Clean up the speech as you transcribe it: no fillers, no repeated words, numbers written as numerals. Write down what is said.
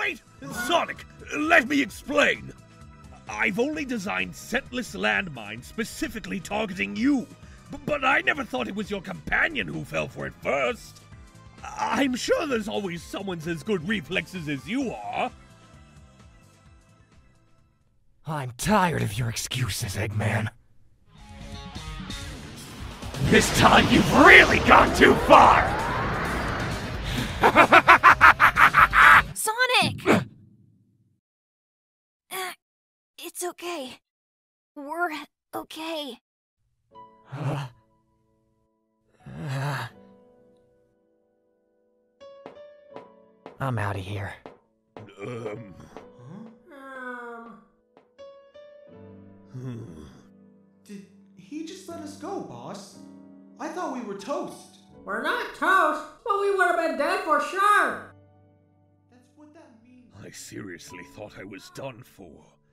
Wait! Sonic, let me explain! I've only designed scentless landmines specifically targeting you, but I never thought it was your companion who fell for it first. I'm sure there's always someone's as good reflexes as you are. I'm tired of your excuses, Eggman. This time you've really gone too far! Sonic! It's okay. We're okay. I'm out of here. Did he just let us go, boss? I thought we were toast. We're not toast, but we would have been dead for sure. That's what that means. I seriously thought I was done for.